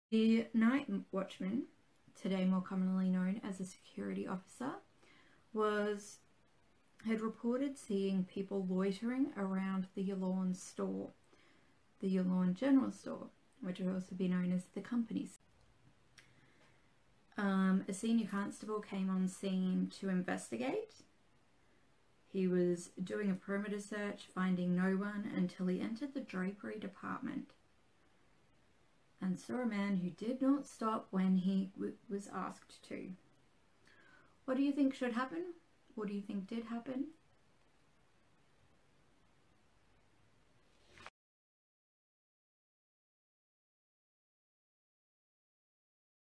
The night watchman, today more commonly known as a security officer, had reported seeing people loitering around the Yallourn store, the Yallourn General Store, which would also be known as the company's. A senior constable came on scene to investigate. He was doing a perimeter search, finding no one until he entered the drapery department and saw a man who did not stop when he was asked to. What do you think should happen? What do you think did happen?